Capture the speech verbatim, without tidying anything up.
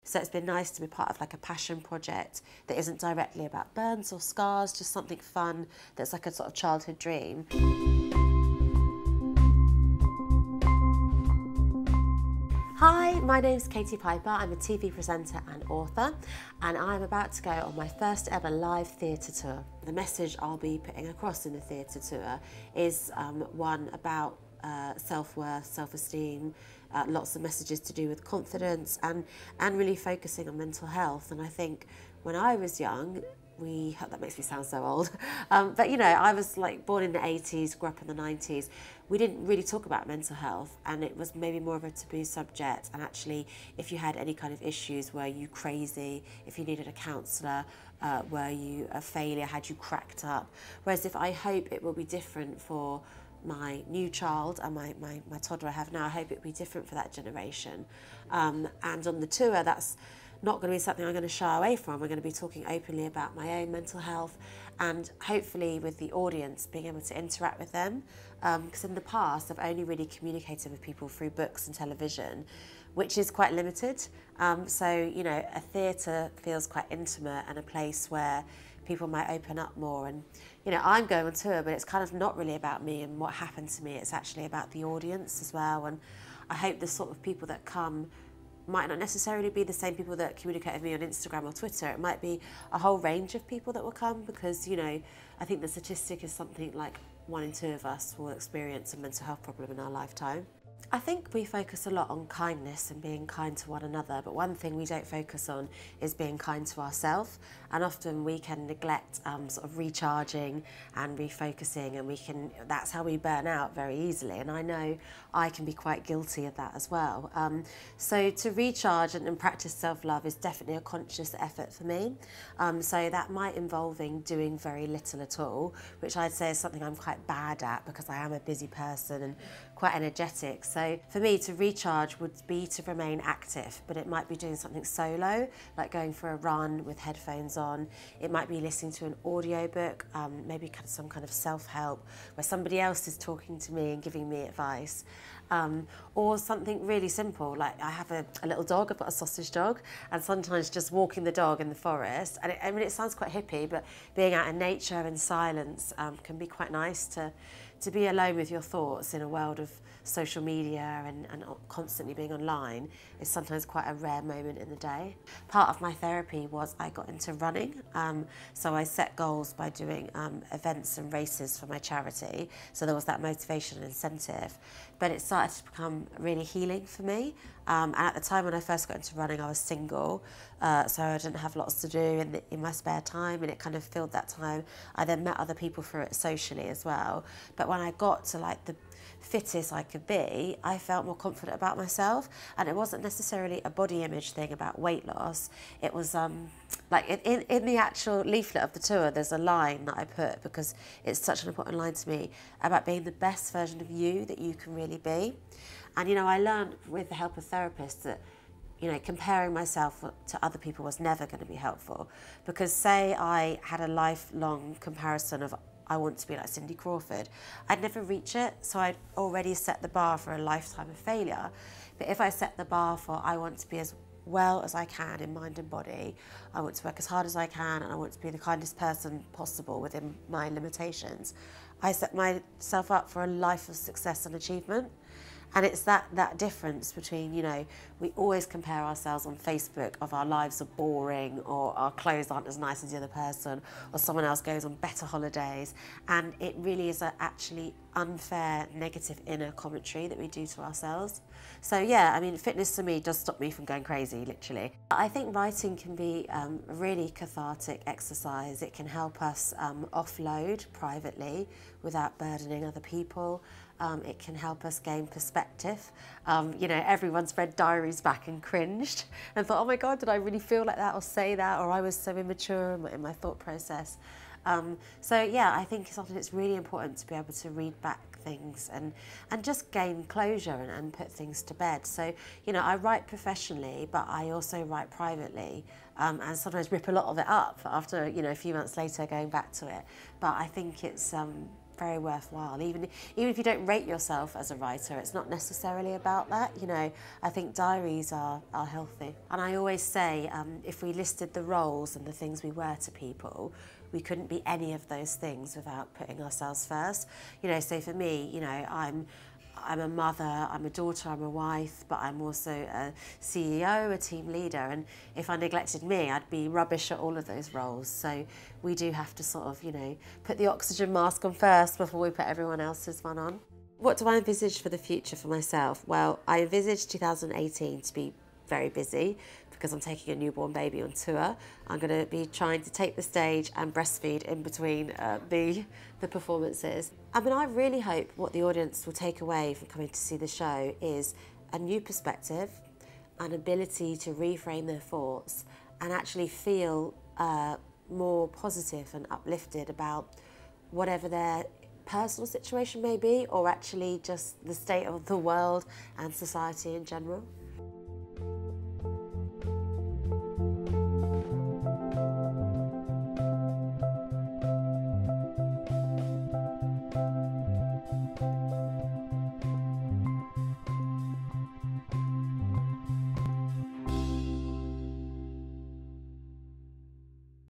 So it's been nice to be part of like a passion project that isn't directly about burns or scars, just something fun that's like a sort of childhood dream. Hi, my name's Katie Piper. I'm a T V presenter and author, and I'm about to go on my first ever live theatre tour. The message I'll be putting across in the theatre tour is um, one about uh, self-worth, self-esteem, uh, lots of messages to do with confidence and, and really focusing on mental health. And I think when I was young, we, that makes me sound so old, um, but you know, I was like born in the eighties, grew up in the nineties. We didn't really talk about mental health, and it was maybe more of a taboo subject. And actually, if you had any kind of issues, were you crazy? If you needed a counsellor, uh, were you a failure? Had you cracked up? Whereas if I hope it will be different for my new child and my, my, my toddler I have now, I hope it will be different for that generation. Um, and on the tour, that's not going to be something I'm going to shy away from. We're going to be talking openly about my own mental health, and hopefully with the audience being able to interact with them. Because um, in the past I've only really communicated with people through books and television, which is quite limited. Um, so, you know, a theatre feels quite intimate and a place where people might open up more. And, you know, I'm going on tour, but it's kind of not really about me and what happened to me. It's actually about the audience as well. And I hope the sort of people that come might not necessarily be the same people that communicate with me on Instagram or Twitter. It might be a whole range of people that will come, because, you know, I think the statistic is something like one in two of us will experience a mental health problem in our lifetime. I think we focus a lot on kindness and being kind to one another, but one thing we don't focus on is being kind to ourselves. And often we can neglect um, sort of recharging and refocusing, and we can, that's how we burn out very easily. And I know I can be quite guilty of that as well. Um, so to recharge and, and practice self-love is definitely a conscious effort for me. Um, so that might involving doing very little at all, which I'd say is something I'm quite bad at because I am a busy person and quite energetic. So for me, to recharge would be to remain active, but it might be doing something solo, like going for a run with headphones on. It might be listening to an audiobook, um, maybe kind of some kind of self-help where somebody else is talking to me and giving me advice. Um, or something really simple, like I have a, a little dog, I've got a sausage dog, and sometimes just walking the dog in the forest, and it, I mean, it sounds quite hippie, but being out in nature and silence um, can be quite nice to, to be alone with your thoughts in a world of social media and, and constantly being online is sometimes quite a rare moment in the day. Part of my therapy was I got into running, um, so I set goals by doing um, events and races for my charity, so there was that motivation and incentive. But it started to become really healing for me. Um, and at the time when I first got into running, I was single, uh, so I didn't have lots to do in, the, in my spare time, and it kind of filled that time. I then met other people through it socially as well. But when I got to like the fittest I could be, I felt more confident about myself, and it wasn't necessarily a body image thing about weight loss. It was um, like in, in the actual leaflet of the tour, there's a line that I put, because it's such an important line to me, about being the best version of you that you can really be. And you know, I learned with the help of therapists that, you know, comparing myself to other people was never going to be helpful, because say I had a lifelong comparison of I want to be like Cindy Crawford, I'd never reach it, so I'd already set the bar for a lifetime of failure. But if I set the bar for I want to be as well as I can in mind and body, I want to work as hard as I can, and I want to be the kindest person possible within my limitations, I set myself up for a life of success and achievement. And it's that, that difference between, you know, we always compare ourselves on Facebook of our lives are boring, or our clothes aren't as nice as the other person, or someone else goes on better holidays. And it really is a actually unfair, negative inner commentary that we do to ourselves. So yeah, I mean, fitness for me does stop me from going crazy, literally. I think writing can be um, a really cathartic exercise. It can help us um, offload privately without burdening other people. Um, it can help us gain perspective. Um, you know, everyone's read diaries back and cringed and thought, oh my God, did I really feel like that or say that? Or I was so immature in my, in my thought process. Um, so yeah, I think sometimes it's really important to be able to read back things and, and just gain closure and, and put things to bed. So, you know, I write professionally, but I also write privately, um, and sometimes rip a lot of it up after, you know, a few months later going back to it. But I think it's, um, very worthwhile. Even, even if you don't rate yourself as a writer, it's not necessarily about that. You know, I think diaries are, are healthy. And I always say, um, if we listed the roles and the things we were to people, we couldn't be any of those things without putting ourselves first. You know, so for me, you know, I'm I'm a mother, I'm a daughter, I'm a wife, but I'm also a C E O, a team leader, and if I neglected me, I'd be rubbish at all of those roles. So we do have to sort of, you know, put the oxygen mask on first before we put everyone else's one on. What do I envisage for the future for myself? Well, I envisage two thousand eighteen to be very busy because I'm taking a newborn baby on tour. I'm going to be trying to take the stage and breastfeed in between uh, the, the performances. I mean, I really hope what the audience will take away from coming to see the show is a new perspective, an ability to reframe their thoughts and actually feel uh, more positive and uplifted about whatever their personal situation may be, or actually just the state of the world and society in general.